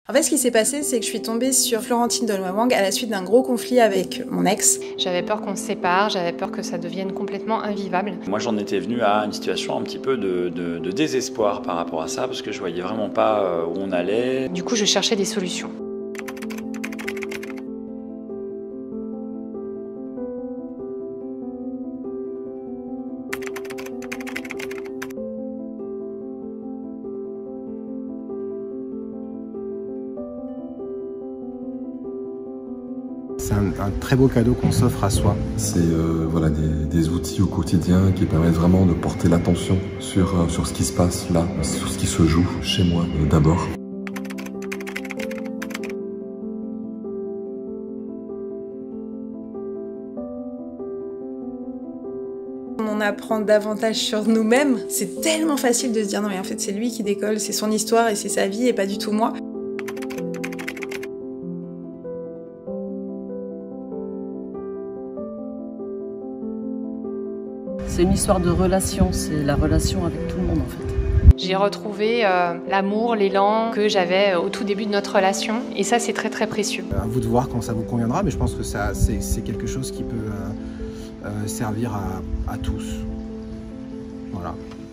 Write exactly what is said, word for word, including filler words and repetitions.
En fait, ce qui s'est passé, c'est que je suis tombée sur Florentine Dolma-Wang à la suite d'un gros conflit avec mon ex. J'avais peur qu'on se sépare, j'avais peur que ça devienne complètement invivable. Moi, j'en étais venu à une situation un petit peu de, de, de désespoir par rapport à ça, parce que je voyais vraiment pas où on allait. Du coup, je cherchais des solutions. C'est un, un très beau cadeau qu'on s'offre à soi. C'est euh, voilà, des, des outils au quotidien qui permettent vraiment de porter l'attention sur, euh, sur ce qui se passe là, sur ce qui se joue chez moi euh, d'abord. On apprend davantage sur nous-mêmes. C'est tellement facile de se dire non mais en fait c'est lui qui décolle, c'est son histoire et c'est sa vie et pas du tout moi. C'est une histoire de relation, c'est la relation avec tout le monde en fait. J'ai retrouvé euh, l'amour, l'élan que j'avais au tout début de notre relation et ça c'est très très précieux. À vous de voir quand ça vous conviendra, mais je pense que ça, c'est, c'est quelque chose qui peut euh, euh, servir à, à tous. Voilà.